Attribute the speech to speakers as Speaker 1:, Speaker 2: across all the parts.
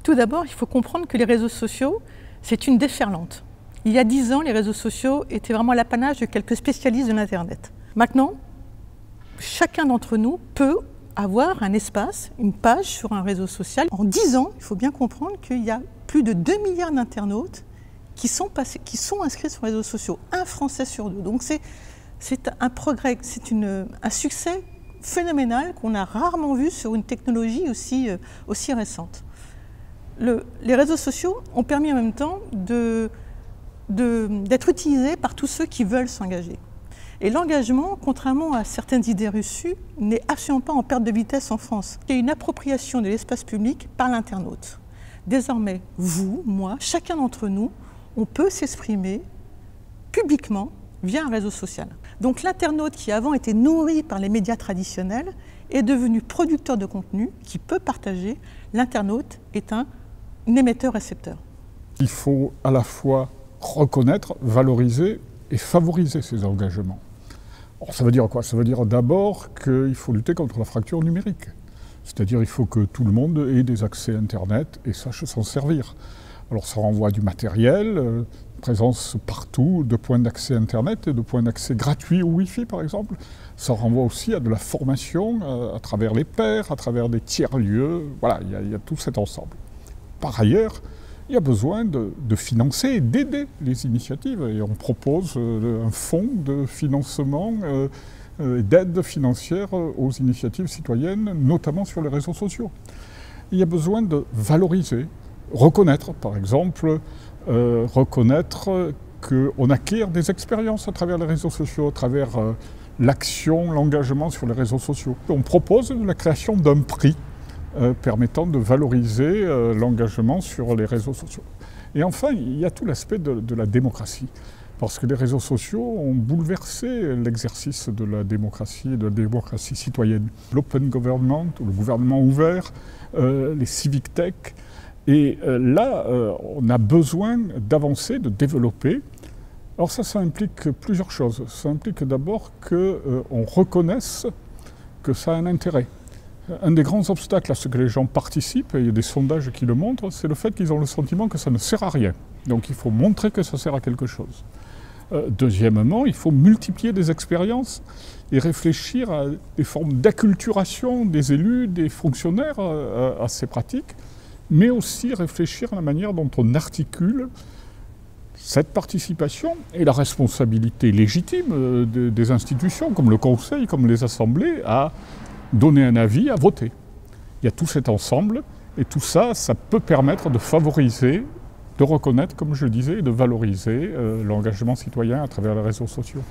Speaker 1: Tout d'abord, il faut comprendre que les réseaux sociaux, c'est une déferlante. Il y a 10 ans, les réseaux sociaux étaient vraiment l'apanage de quelques spécialistes de l'Internet. Maintenant, chacun d'entre nous peut avoir un espace, une page sur un réseau social. En 10 ans, il faut bien comprendre qu'il y a plus de 2 milliards d'internautes qui sont inscrits sur les réseaux sociaux, un Français sur deux. Donc c'est un progrès, c'est un succès phénoménal qu'on a rarement vu sur une technologie aussi récente. Les réseaux sociaux ont permis en même temps d'être utilisés par tous ceux qui veulent s'engager. Et l'engagement, contrairement à certaines idées reçues, n'est absolument pas en perte de vitesse en France. Il y a une appropriation de l'espace public par l'internaute. Désormais, vous, moi, chacun d'entre nous, on peut s'exprimer publiquement via un réseau social. Donc l'internaute qui avant était nourri par les médias traditionnels est devenu producteur de contenu qui peut partager. L'internaute est un émetteur-récepteur.
Speaker 2: Il faut à la fois reconnaître, valoriser et favoriser ces engagements. Alors, ça veut dire quoi? Ça veut dire d'abord qu'il faut lutter contre la fracture numérique. C'est-à-dire qu'il faut que tout le monde ait des accès Internet et sache s'en servir. Alors ça renvoie à du matériel, présence partout de points d'accès Internet et de points d'accès gratuits ou Wi-Fi par exemple. Ça renvoie aussi à de la formation à travers les pairs, à travers des tiers-lieux. Voilà, il y a tout cet ensemble. Par ailleurs, il y a besoin de financer et d'aider les initiatives. Et on propose un fonds de financement, d'aide financière aux initiatives citoyennes, notamment sur les réseaux sociaux. Il y a besoin de valoriser, reconnaître, par exemple, reconnaître qu'on acquiert des expériences à travers les réseaux sociaux, à travers l'action, l'engagement sur les réseaux sociaux. On propose la création d'un prix permettant de valoriser l'engagement sur les réseaux sociaux. Et enfin, il y a tout l'aspect de la démocratie. Parce que les réseaux sociaux ont bouleversé l'exercice de la démocratie citoyenne. L'open government, le gouvernement ouvert, les civic tech. Et là, on a besoin d'avancer, de développer. Alors ça implique plusieurs choses. Ça implique d'abord qu'on reconnaisse que ça a un intérêt. Un des grands obstacles à ce que les gens participent, et il y a des sondages qui le montrent, c'est le fait qu'ils ont le sentiment que ça ne sert à rien. Donc il faut montrer que ça sert à quelque chose. Deuxièmement, il faut multiplier des expériences et réfléchir à des formes d'acculturation des élus, des fonctionnaires à ces pratiques, mais aussi réfléchir à la manière dont on articule cette participation et la responsabilité légitime des institutions, comme le Conseil, comme les assemblées, à donner un avis, à voter. Il y a tout cet ensemble, et tout ça, ça peut permettre de favoriser, de reconnaître, comme je le disais, et de valoriser l'engagement citoyen à travers les réseaux sociaux.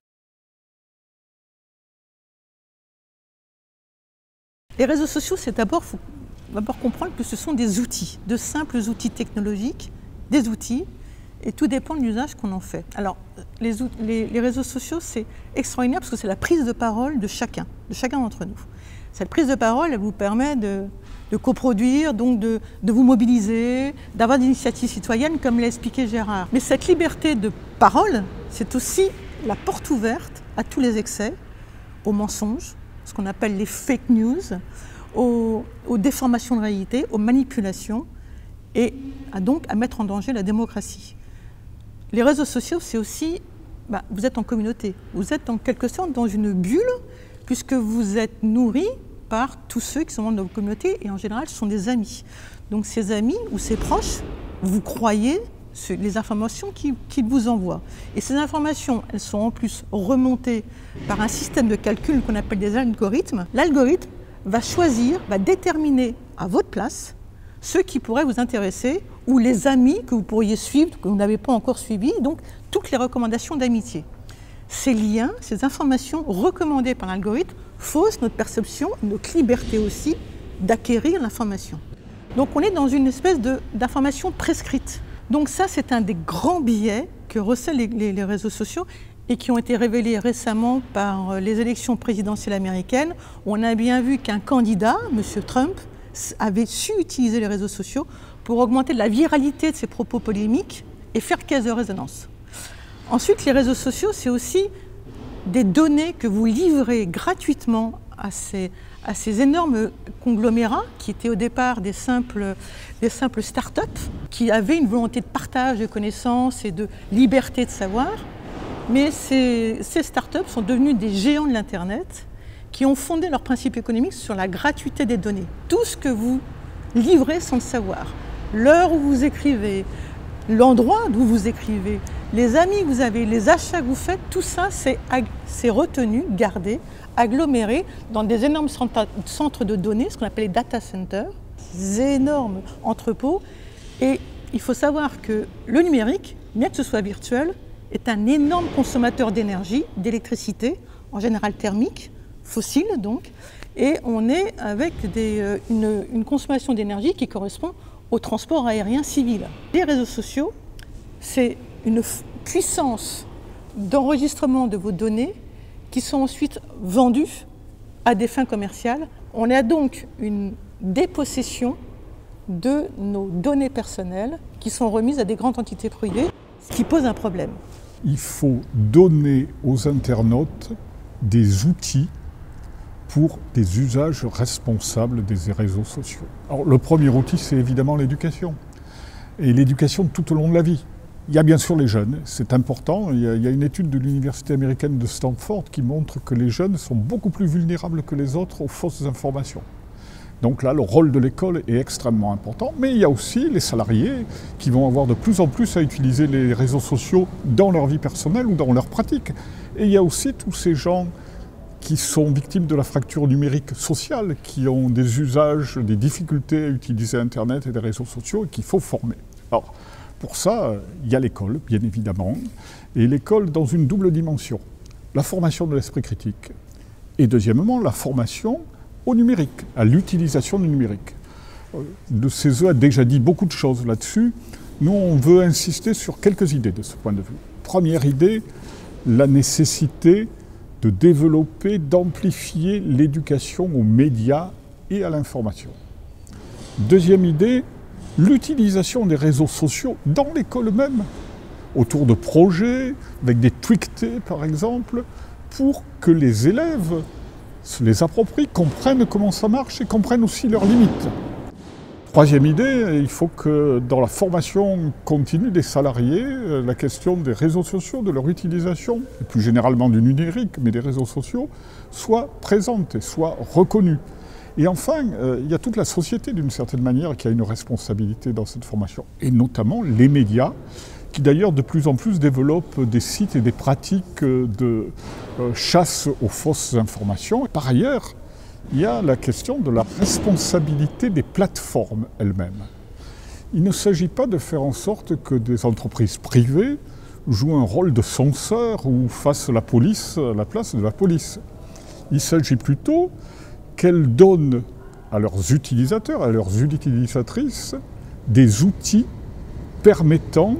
Speaker 1: Les réseaux sociaux, c'est d'abord comprendre que ce sont des outils, de simples outils technologiques, des outils, et tout dépend de l'usage qu'on en fait. Alors, les réseaux sociaux, c'est extraordinaire parce que c'est la prise de parole de chacun d'entre nous. Cette prise de parole, elle vous permet de coproduire, donc de vous mobiliser, d'avoir des initiatives citoyennes, comme l'a expliqué Gérard. Mais cette liberté de parole, c'est aussi la porte ouverte à tous les excès, aux mensonges, ce qu'on appelle les fake news, aux déformations de réalité, aux manipulations, et donc à mettre en danger la démocratie. Les réseaux sociaux, c'est aussi, vous êtes en communauté, vous êtes en quelque sorte dans une bulle, puisque vous êtes nourri par tous ceux qui sont membres de votre communauté, et en général, ce sont des amis. Donc ces amis ou ces proches, vous croyez les informations qu'ils vous envoient. Et ces informations, elles sont en plus remontées par un système de calcul qu'on appelle des algorithmes. L'algorithme va choisir, va déterminer à votre place ceux qui pourraient vous intéresser ou les amis que vous pourriez suivre, que vous n'avez pas encore suivis, donc toutes les recommandations d'amitié. Ces liens, ces informations recommandées par l'algorithme faussent notre perception, notre liberté aussi d'acquérir l'information. Donc on est dans une espèce d'information prescrite. Donc ça, c'est un des grands biais que recèlent les réseaux sociaux et qui ont été révélés récemment par les élections présidentielles américaines. On a bien vu qu'un candidat, M. Trump, avait su utiliser les réseaux sociaux pour augmenter la viralité de ses propos polémiques et faire caisse de résonance. Ensuite, les réseaux sociaux, c'est aussi des données que vous livrez gratuitement à à ces énormes conglomérats qui étaient au départ des simples start-up, qui avaient une volonté de partage de connaissances et de liberté de savoir. Mais ces start-up sont devenus des géants de l'Internet qui ont fondé leur principe économique sur la gratuité des données. Tout ce que vous livrez sans le savoir, l'heure où vous écrivez, l'endroit d'où vous écrivez, les amis que vous avez, les achats que vous faites, tout ça c'est retenu, gardé, aggloméré dans des énormes centres de données, ce qu'on appelle les data centers, des énormes entrepôts. Et il faut savoir que le numérique, bien que ce soit virtuel, est un énorme consommateur d'énergie, d'électricité, en général thermique, fossile donc, et on est avec une consommation d'énergie qui correspond au transport aérien civil. Les réseaux sociaux, c'est une puissance d'enregistrement de vos données qui sont ensuite vendues à des fins commerciales. On a donc une dépossession de nos données personnelles qui sont remises à des grandes entités privées, ce qui pose un problème.
Speaker 2: Il faut donner aux internautes des outils pour des usages responsables des réseaux sociaux. Alors, le premier outil, c'est évidemment l'éducation. Et l'éducation tout au long de la vie. Il y a bien sûr les jeunes, c'est important. Il y a une étude de l'université américaine de Stanford qui montre que les jeunes sont beaucoup plus vulnérables que les autres aux fausses informations. Donc là, le rôle de l'école est extrêmement important. Mais il y a aussi les salariés qui vont avoir de plus en plus à utiliser les réseaux sociaux dans leur vie personnelle ou dans leur pratique. Et il y a aussi tous ces gens qui sont victimes de la fracture numérique sociale, qui ont des usages, des difficultés à utiliser Internet et les réseaux sociaux et qu'il faut former. Alors, pour ça, il y a l'école, bien évidemment, et l'école dans une double dimension. La formation de l'esprit critique et deuxièmement, la formation au numérique, à l'utilisation du numérique. Le CESE a déjà dit beaucoup de choses là-dessus. Nous, on veut insister sur quelques idées de ce point de vue. Première idée, la nécessité de développer, d'amplifier l'éducation aux médias et à l'information. Deuxième idée, l'utilisation des réseaux sociaux dans l'école même, autour de projets, avec des tweetés par exemple, pour que les élèves se les approprient, comprennent comment ça marche et comprennent aussi leurs limites. Troisième idée, il faut que dans la formation continue des salariés, la question des réseaux sociaux, de leur utilisation, et plus généralement du numérique, mais des réseaux sociaux, soit présente et soit reconnue. Et enfin, il y a toute la société d'une certaine manière qui a une responsabilité dans cette formation, et notamment les médias, qui d'ailleurs de plus en plus développent des sites et des pratiques de chasse aux fausses informations. Par ailleurs, il y a la question de la responsabilité des plateformes elles-mêmes. Il ne s'agit pas de faire en sorte que des entreprises privées jouent un rôle de censeur ou fassent la police à la place de la police. Il s'agit plutôt qu'elles donnent à leurs utilisateurs, à leurs utilisatrices, des outils permettant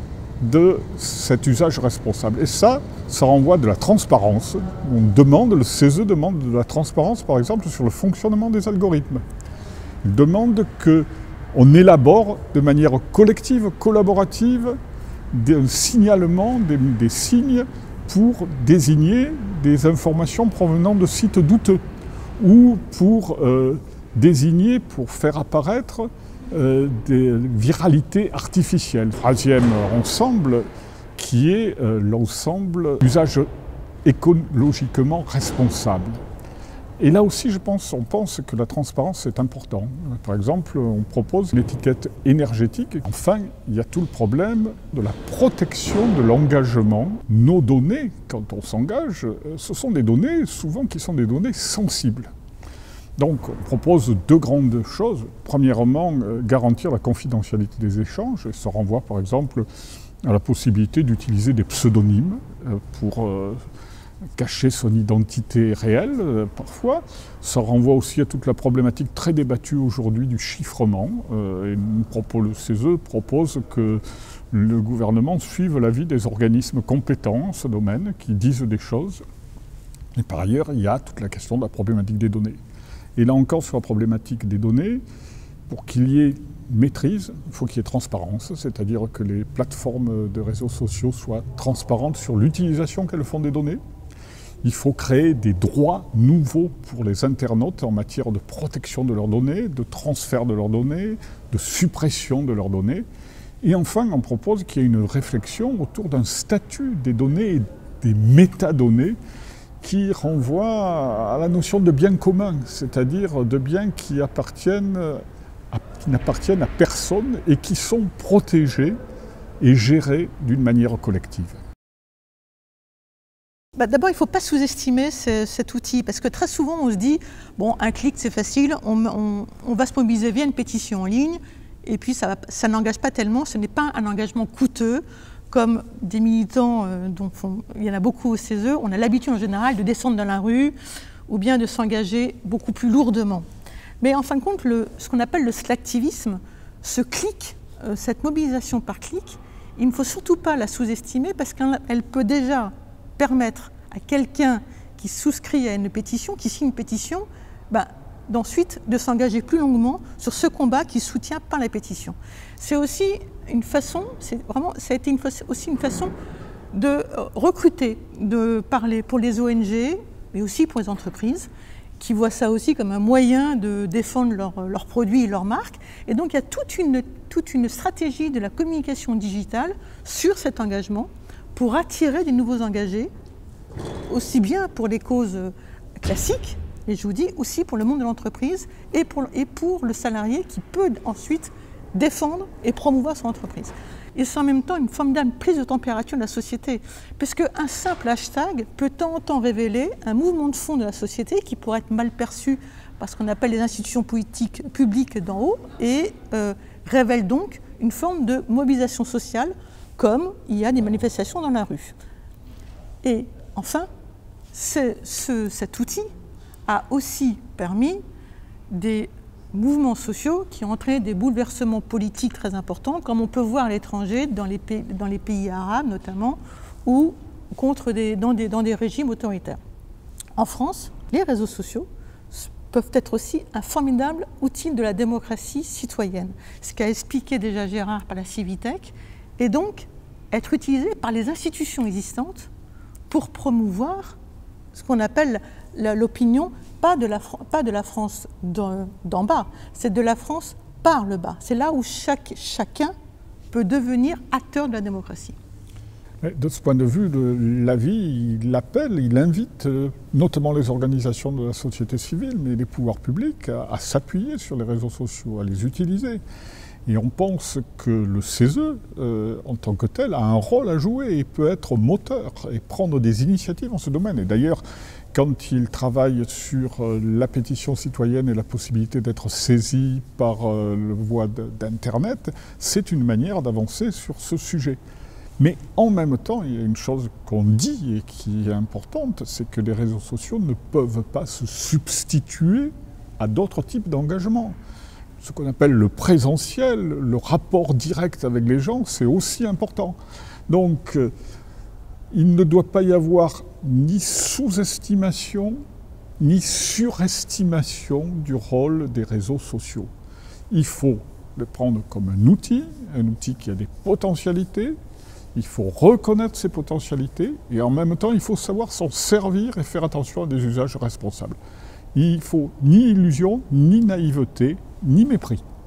Speaker 2: de cet usage responsable. Et ça renvoie de la transparence. On demande, le CESE demande de la transparence, par exemple, sur le fonctionnement des algorithmes. Il demande qu'on élabore de manière collective, collaborative, des signalements, des signes pour désigner des informations provenant de sites douteux ou pour désigner, pour faire apparaître des viralités artificielles. Troisième ensemble qui est l'ensemble d'usage écologiquement responsable. Et là aussi, on pense que la transparence est importante. Par exemple, on propose une étiquette énergétique. Enfin, il y a tout le problème de la protection de l'engagement. Nos données, quand on s'engage, ce sont des données souvent qui sont des données sensibles. Donc, on propose deux grandes choses. Premièrement, garantir la confidentialité des échanges. Ça renvoie, par exemple, à la possibilité d'utiliser des pseudonymes pour cacher son identité réelle, parfois. Ça renvoie aussi à toute la problématique très débattue aujourd'hui du chiffrement. Et le CESE propose que le gouvernement suive l'avis des organismes compétents en ce domaine, qui disent des choses. Et par ailleurs, il y a toute la question de la problématique des données. Et là encore, sur la problématique des données, pour qu'il y ait maîtrise, il faut qu'il y ait transparence, c'est-à-dire que les plateformes de réseaux sociaux soient transparentes sur l'utilisation qu'elles font des données. Il faut créer des droits nouveaux pour les internautes en matière de protection de leurs données, de transfert de leurs données, de suppression de leurs données. Et enfin, on propose qu'il y ait une réflexion autour d'un statut des données et des métadonnées qui renvoie à la notion de bien commun, c'est-à-dire de biens qui n'appartiennent à personne et qui sont protégés et gérés d'une manière collective.
Speaker 1: D'abord, il ne faut pas sous-estimer cet outil, parce que très souvent on se dit, bon, un clic c'est facile, on va se mobiliser via une pétition en ligne, et puis ça n'engage pas tellement, ce n'est pas un engagement coûteux, comme des militants, il y en a beaucoup au CESE, on a l'habitude en général de descendre dans la rue, ou bien de s'engager beaucoup plus lourdement. Mais en fin de compte, ce qu'on appelle le slacktivisme, ce clic, cette mobilisation par clic, il ne faut surtout pas la sous-estimer, parce qu'elle peut déjà permettre à quelqu'un qui souscrit à une pétition, qui signe une pétition, d'ensuite de s'engager plus longuement sur ce combat qu'il soutient par la pétition. C'est aussi une façon, ça a été aussi une façon de recruter, de parler pour les ONG, mais aussi pour les entreprises, qui voient ça aussi comme un moyen de défendre leurs produits et leurs marques. Et donc il y a toute une stratégie de la communication digitale sur cet engagement, pour attirer des nouveaux engagés, aussi bien pour les causes classiques, et je vous dis aussi pour le monde de l'entreprise et pour le salarié qui peut ensuite défendre et promouvoir son entreprise. Et c'est en même temps une formidable prise de température de la société, puisque un simple hashtag peut de temps en temps révéler un mouvement de fond de la société qui pourrait être mal perçu par ce qu'on appelle les institutions politiques publiques d'en haut, et révèle donc une forme de mobilisation sociale, comme il y a des manifestations dans la rue. Et enfin, cet outil a aussi permis des mouvements sociaux qui ont entraîné des bouleversements politiques très importants, comme on peut voir à l'étranger, dans les pays arabes notamment, ou dans des régimes autoritaires. En France, les réseaux sociaux peuvent être aussi un formidable outil de la démocratie citoyenne, ce qu'a expliqué déjà Gérard par la Civitech, et donc être utilisé par les institutions existantes pour promouvoir ce qu'on appelle l'opinion, pas de la France d'en bas, c'est de la France par le bas. C'est là où chacun peut devenir acteur de la démocratie.
Speaker 2: De ce point de vue, l'avis, il appelle, il invite notamment les organisations de la société civile, mais les pouvoirs publics à s'appuyer sur les réseaux sociaux, à les utiliser. Et on pense que le CESE, en tant que tel, a un rôle à jouer et peut être moteur et prendre des initiatives en ce domaine. Et d'ailleurs, quand il travaille sur la pétition citoyenne et la possibilité d'être saisi par le voie d'Internet, c'est une manière d'avancer sur ce sujet. Mais en même temps, il y a une chose qu'on dit et qui est importante, c'est que les réseaux sociaux ne peuvent pas se substituer à d'autres types d'engagement. Ce qu'on appelle le présentiel, le rapport direct avec les gens, c'est aussi important. Donc, il ne doit pas y avoir ni sous-estimation, ni surestimation du rôle des réseaux sociaux. Il faut le prendre comme un outil qui a des potentialités. Il faut reconnaître ces potentialités et en même temps, il faut savoir s'en servir et faire attention à des usages responsables. Il ne faut ni illusion, ni naïveté, ni mépris.